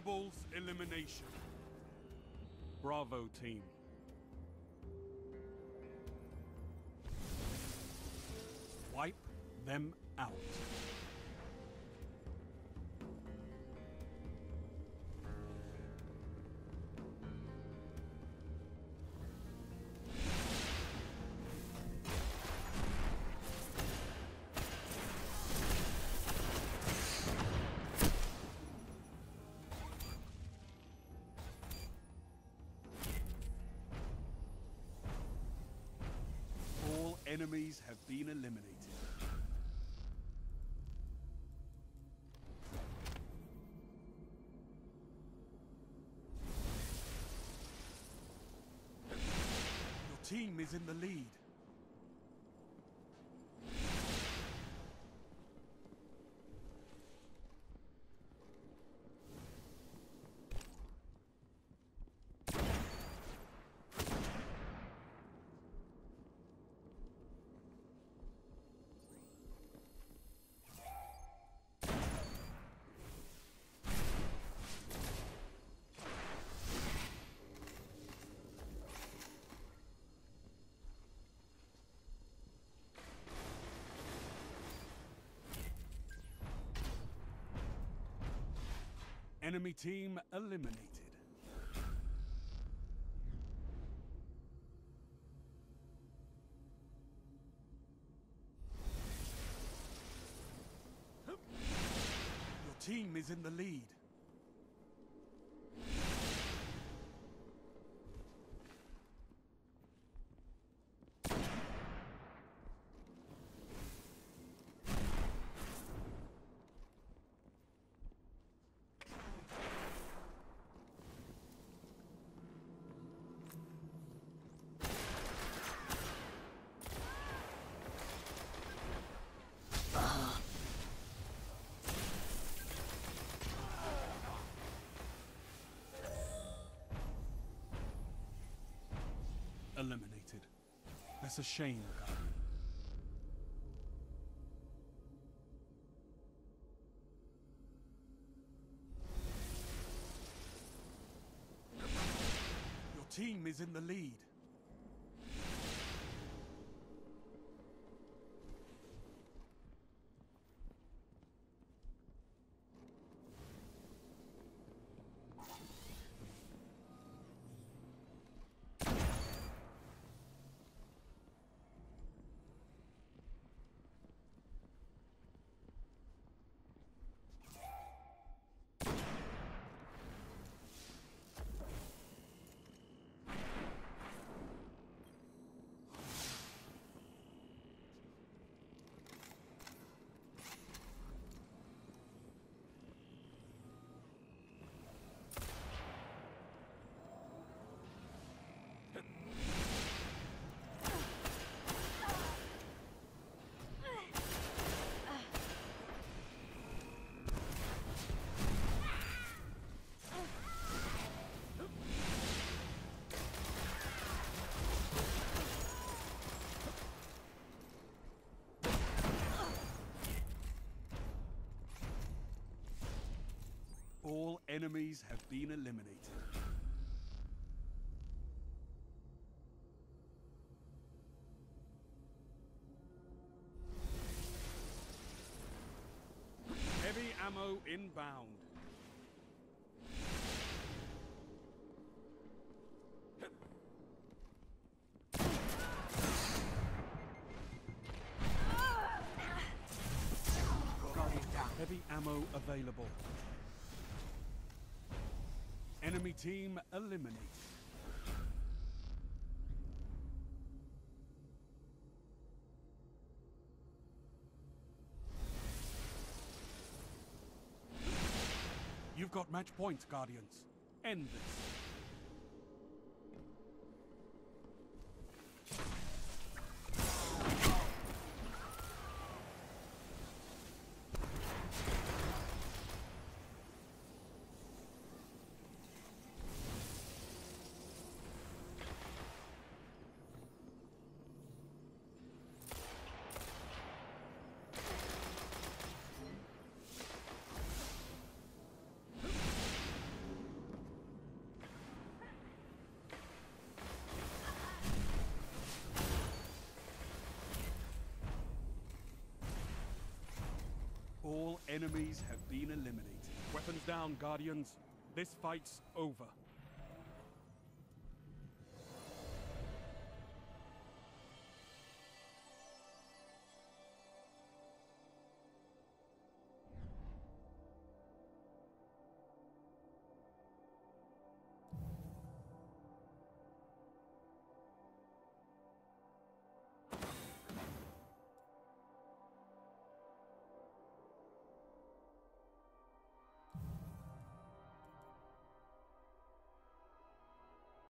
Doubles elimination. Bravo team. Wipe them out. All enemies have been eliminated. Your team is in the lead. Enemy team eliminated. Your team is in the lead. Eliminated. That's a shame, Guardian. Your team is in the lead. All enemies have been eliminated. Heavy ammo inbound. Heavy ammo available. Enemy team eliminated. You've got match points, Guardians. End this. enemies have been eliminated. Weapons down, Guardians. This fight's over.